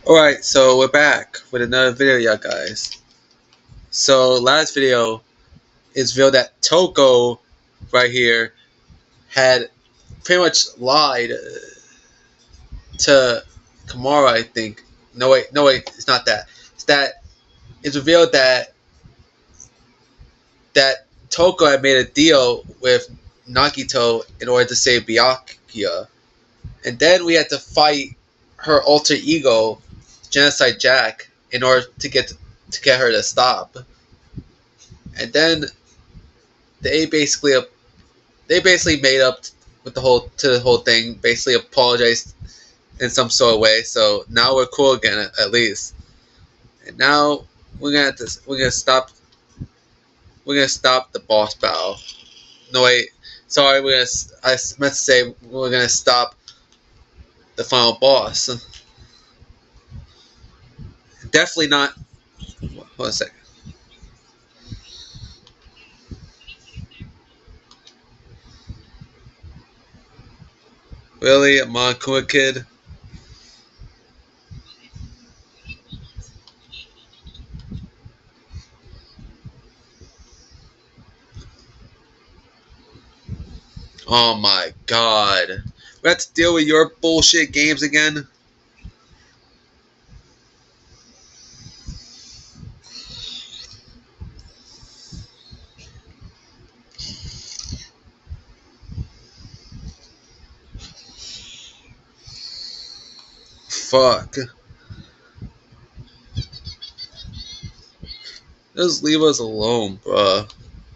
Alright, so we're back with another video, y'all guys. So last video is revealed that Toko right here had pretty much lied to Kamara, I think. No wait, it's not that. It's revealed that Toko had made a deal with Nagito in order to save Byakuya. And then we had to fight her alter ego, Genocide Jack, in order to get her to stop. And then they basically they basically made up with the whole thing. Basically apologized in some sort of way. So now we're cool again, at least. And now we're gonna stop the boss battle. No wait, sorry. I meant to say we're gonna stop the final boss. Definitely not. Hold on a second. Really, a Monokuma kid? Oh my god. We have to deal with your bullshit games again? Fuck. Just leave us alone, bruh.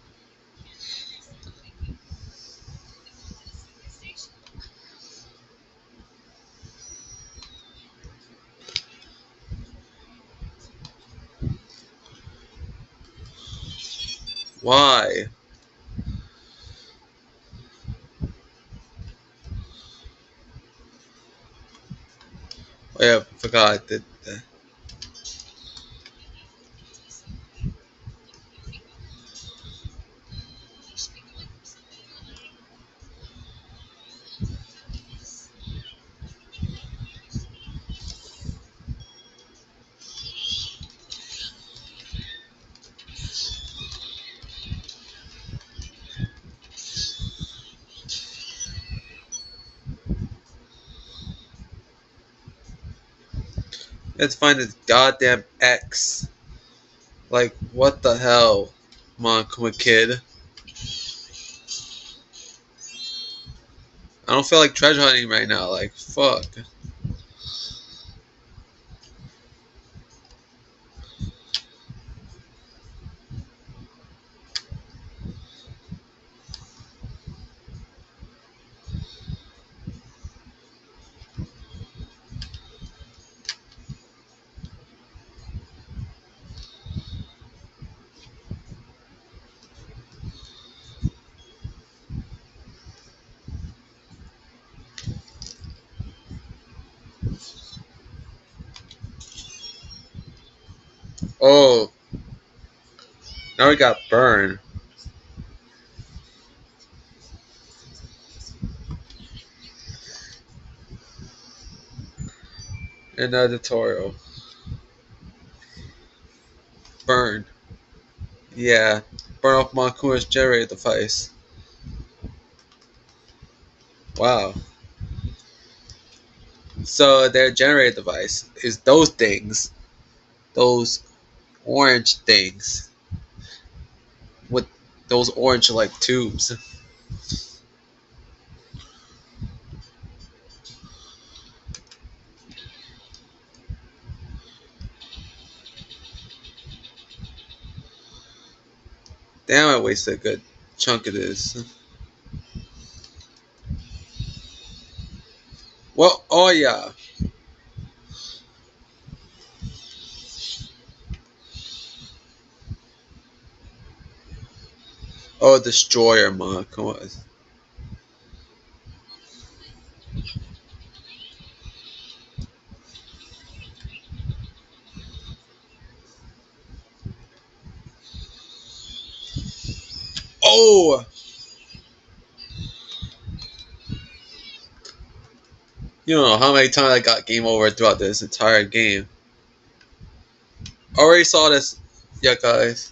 Why? Oh yeah, forgot I did that. Let's find this goddamn X. Like, what the hell? Come on, kid. I don't feel like treasure hunting right now. Like, fuck. Oh, now we got burned. Another tutorial. Burn. Yeah. Burn off Monkuma's generator device. Wow. So their generator device is those things. Those orange things. With those orange like tubes. Damn, I wasted a good chunk of this. Well, oh yeah. Oh, destroyer, man. Come on. Oh! You don't know how many times I got game over throughout this entire game. Already saw this. Yeah, guys.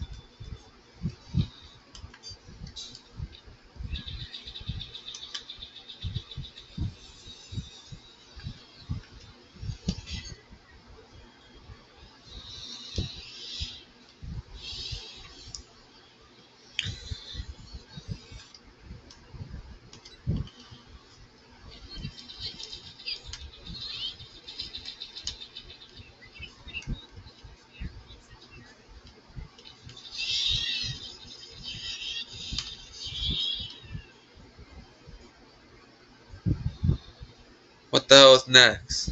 What the hell is next?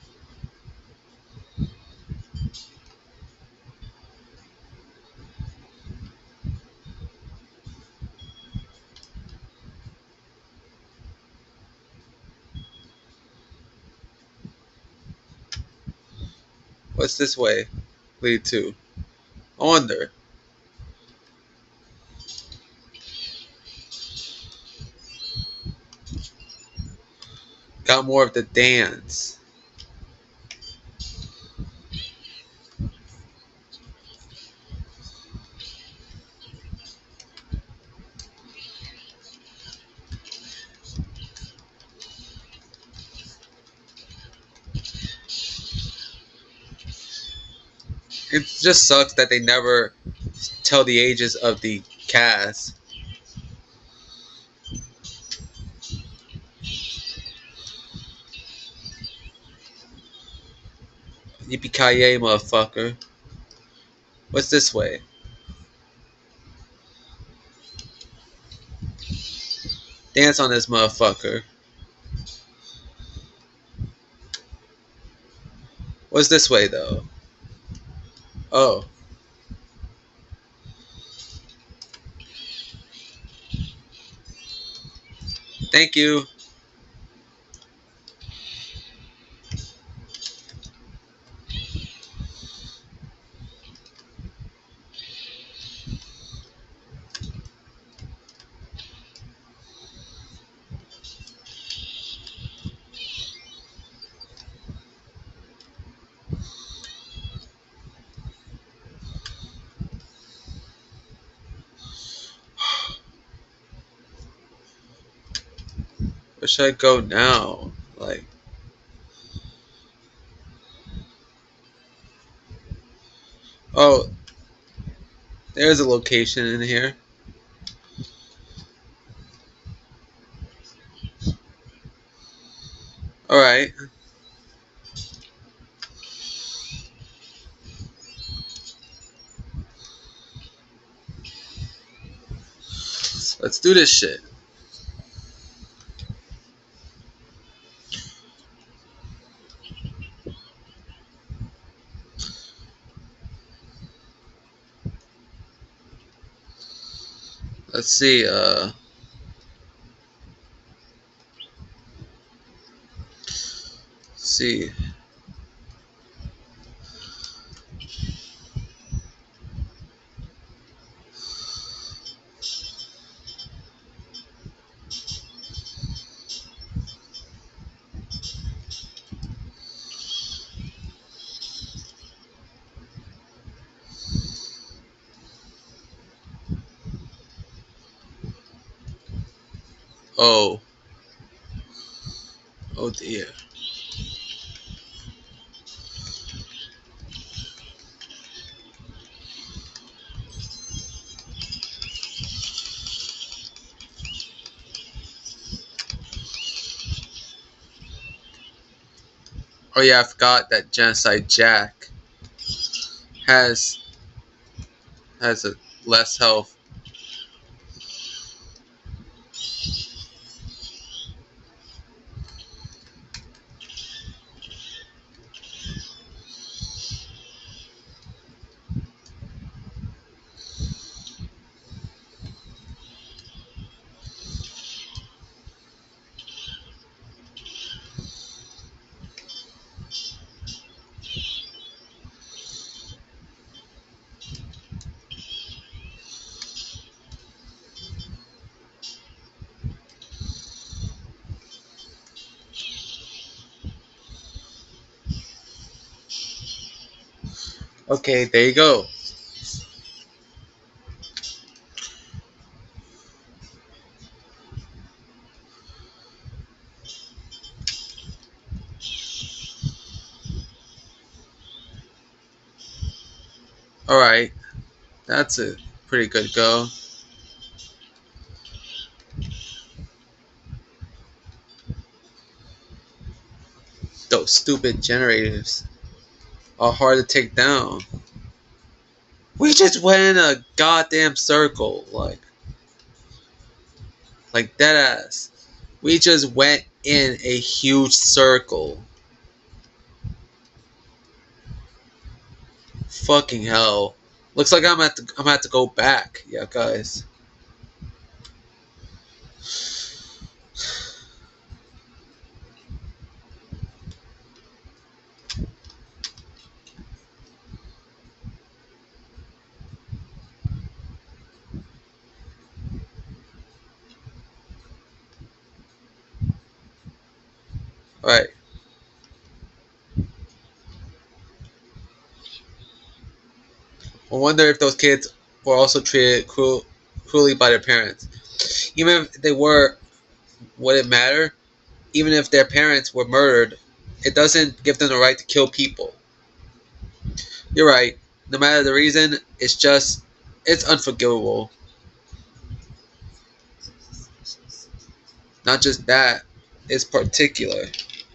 What's this way lead to? I wonder. Got more of the dance. It just sucks that they never tell the ages of the cast. Yippee-ki-yay, motherfucker. What's this way? Dance on this motherfucker. What's this way, though? Oh. Thank you. Where should I go now? Like, oh, there's a location in here. Alright. Let's do this shit. Let's see, see. Oh. Oh dear. Oh yeah, I forgot that Genocide Jack has a less health. Okay, there you go. Alright, that's a pretty good go. Those stupid generators are hard to take down. We just went in a goddamn circle, like dead ass. We just went in a huge circle. Fucking hell. Looks like I'm at to go back. Yeah, guys. Alright. I wonder if those kids were also treated cruelly by their parents. Even if they were, would it matter? Even if their parents were murdered, it doesn't give them the right to kill people. You're right. No matter the reason, it's unforgivable. Not just that, it's particular.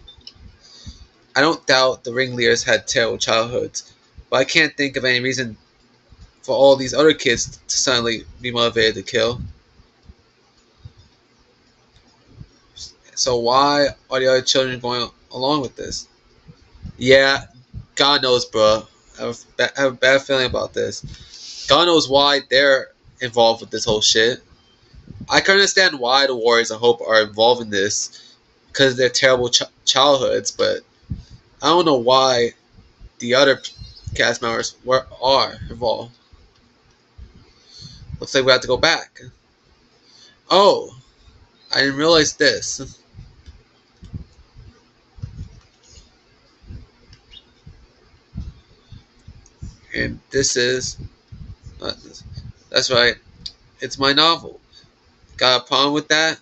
I don't doubt the ringleaders had terrible childhoods, but I can't think of any reason for all these other kids to suddenly be motivated to kill. So why are the other children going along with this? Yeah, God knows, bro. I have a bad feeling about this. God knows why they're involved with this whole shit. I can understand why the Warriors of Hope are involved in this because of their terrible childhoods, but I don't know why the other cast members are involved. Looks like we have to go back. Oh, I didn't realize this. And this is. That's right. It's my novel. Got a problem with that?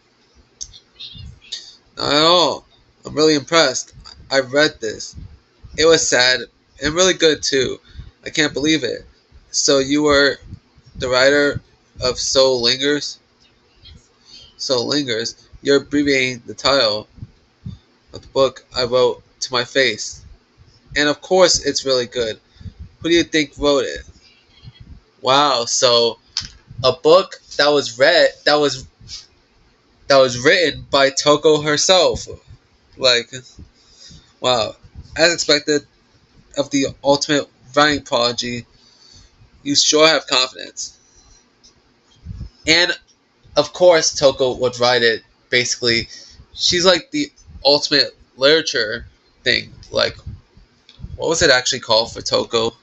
Not at all. I'm really impressed. I read this. It was sad and really good too. I can't believe it. So you were the writer of Soul Lingers? Soul Lingers. You're abbreviating the title of the book I wrote to my face. And of course it's really good. Who do you think wrote it? Wow, so a book that was written by Toko herself. Like, wow. As expected of the ultimate writing prodigy, you sure have confidence. And of course Toko would write it. Basically, she's like the ultimate literature thing. Like, what was it actually called for Toko?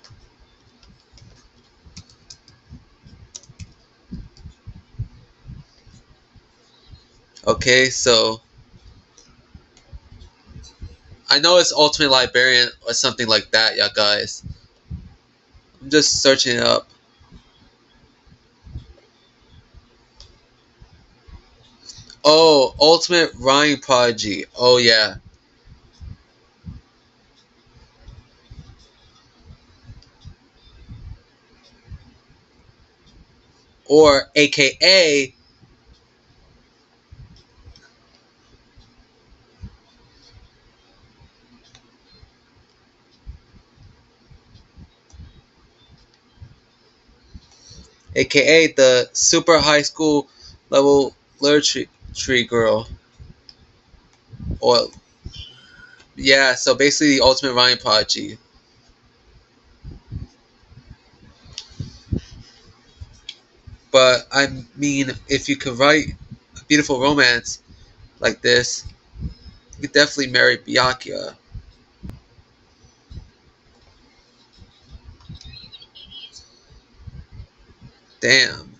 Okay, so I know it's ultimate librarian or something like that, yeah, guys. I'm just searching it up. Oh, ultimate writing prodigy. Oh yeah. Or aka the super high school level literature girl. Or yeah, so basically the ultimate writing prodigy. But I mean, if you could write a beautiful romance like this, you could definitely marry Byakuya. Damn,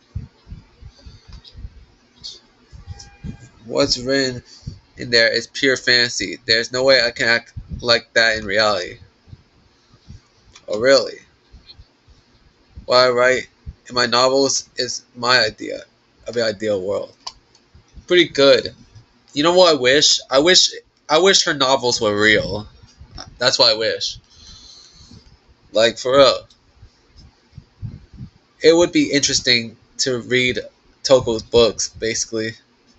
what's written in there is pure fantasy. There's no way I can act like that in reality. Oh, really? What I write in my novels is my idea of the ideal world. Pretty good. You know what I wish? I wish her novels were real. That's what I wish. Like for real. It would be interesting to read Toko's books, basically,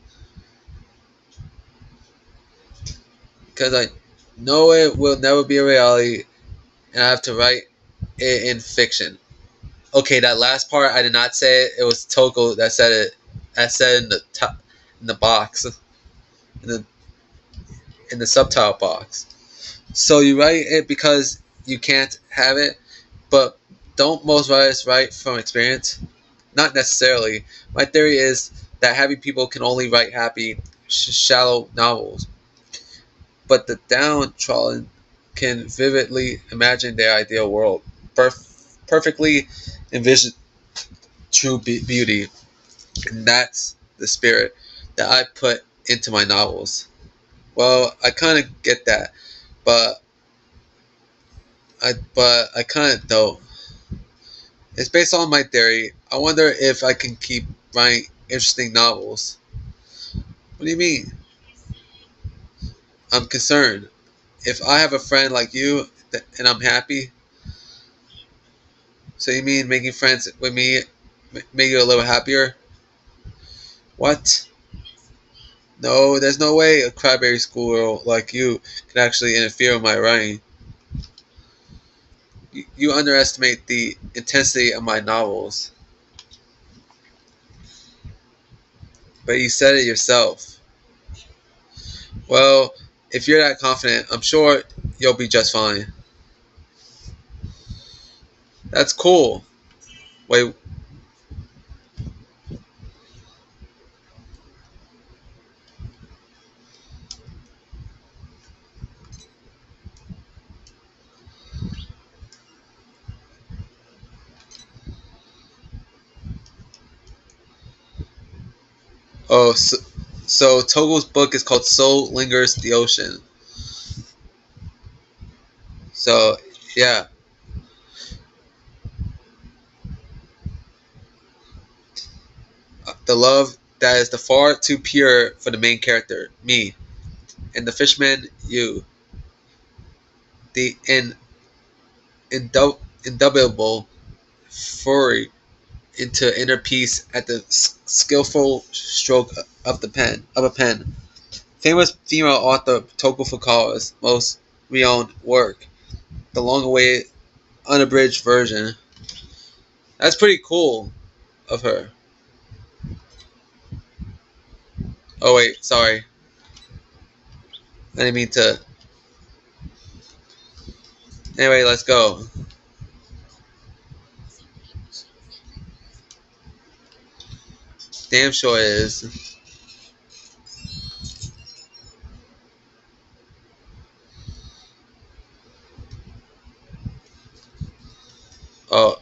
because I know it will never be a reality, and I have to write it in fiction. Okay, that last part I did not say it. It was Toko that said it. I said in the top, in the box, in the subtitle box. So you write it because you can't have it, but don't most writers write from experience? Not necessarily. My theory is that happy people can only write happy, shallow novels, but the downtrodden can vividly imagine their ideal world, perfectly envision true beauty, and that's the spirit that I put into my novels. Well, I kind of get that, but I kind of don't. It's based on my theory. I wonder if I can keep writing interesting novels. What do you mean? I'm concerned. If I have a friend like you and I'm happy, so you mean making friends with me make you a little happier? What? No, there's no way a crybaby schoolgirl like you could actually interfere with my writing. You underestimate the intensity of my novels. But you said it yourself. Well, if you're that confident, I'm sure you'll be just fine. That's cool. Wait, oh, so Togo's book is called Soul Lingers the Ocean. So, yeah, the love that is the far too pure for the main character, me, and the fishman, you. The indubitable fury into inner peace at the skillful stroke of the pen of a pen. Famous female author Toko Fukawa's most renowned work, the long-awaited unabridged version. That's pretty cool of her. Oh wait, sorry, I didn't mean to. Anyway, let's go. Damn sure it is. Oh,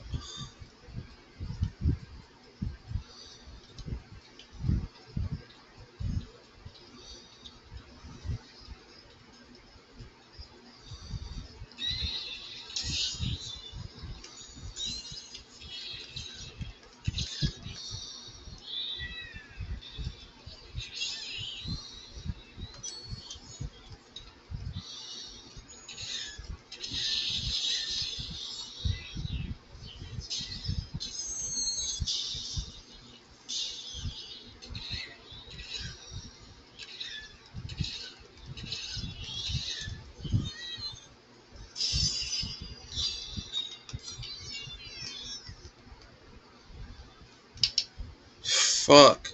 fuck.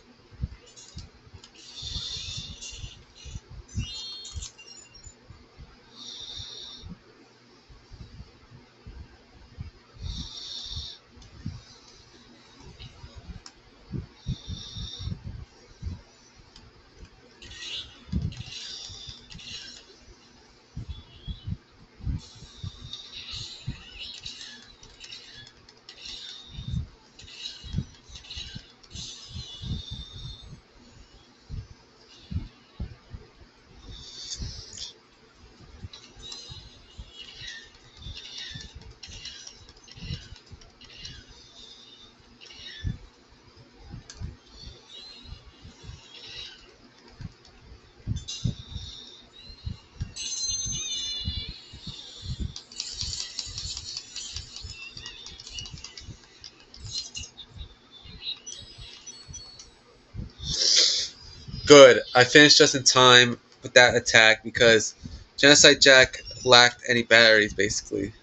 Good. I finished just in time with that attack because Genocide Jack lacked any batteries, basically.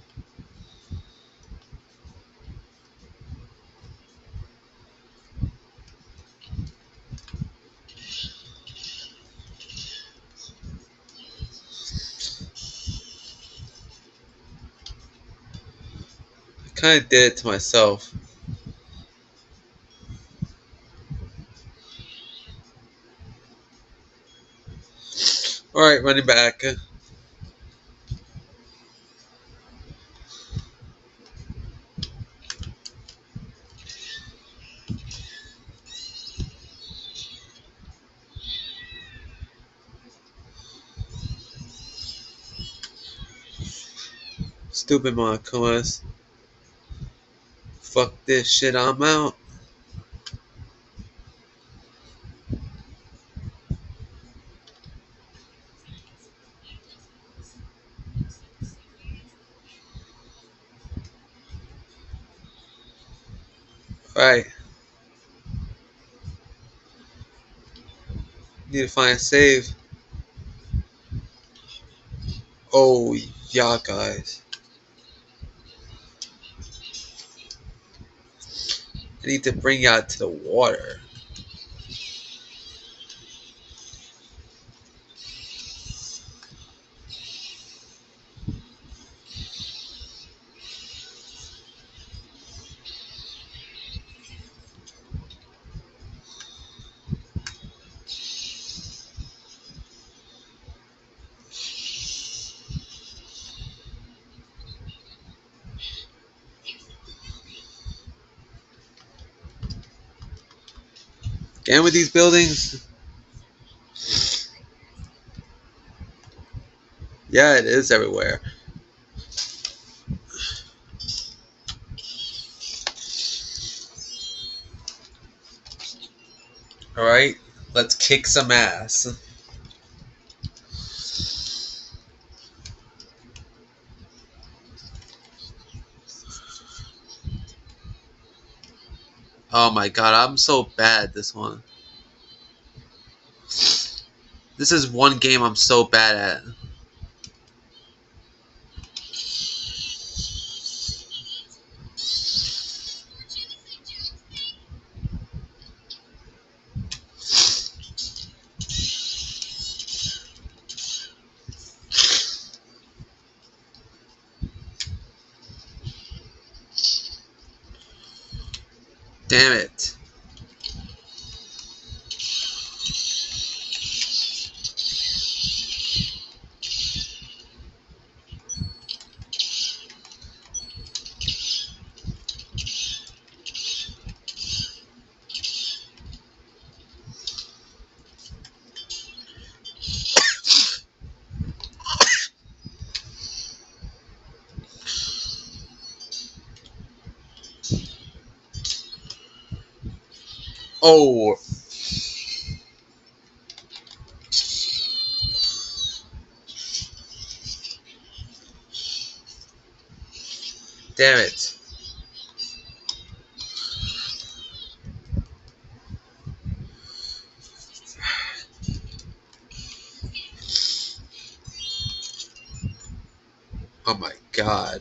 I kind of did it to myself. Alright, running back. Stupid Monacoas. Fuck this shit, I'm out. Alright. Need to find a save. Oh, yeah, guys. I need to bring you out to the water. Again with these buildings? Yeah, it is everywhere. Alright, let's kick some ass. Oh my god, I'm so bad at this one. This is one game I'm so bad at. Damn it. Oh. Damn it. Oh my god.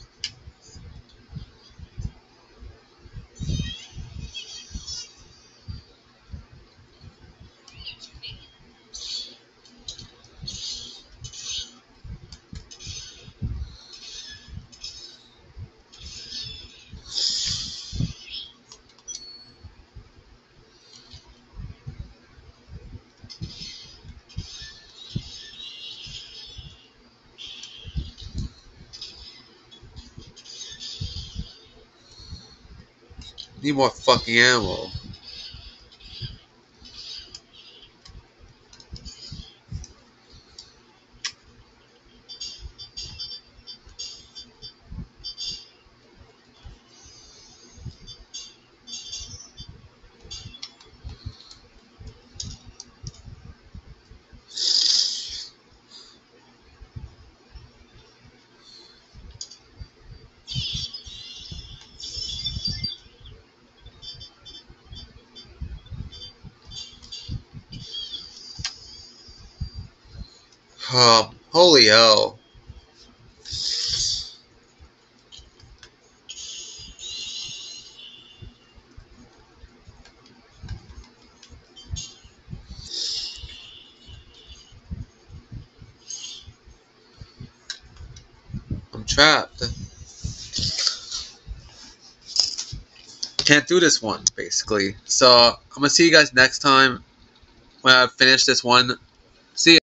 Need more fucking ammo. Holy hell. I'm trapped. Can't do this one, basically. So, I'm gonna see you guys next time when I finish this one. See ya.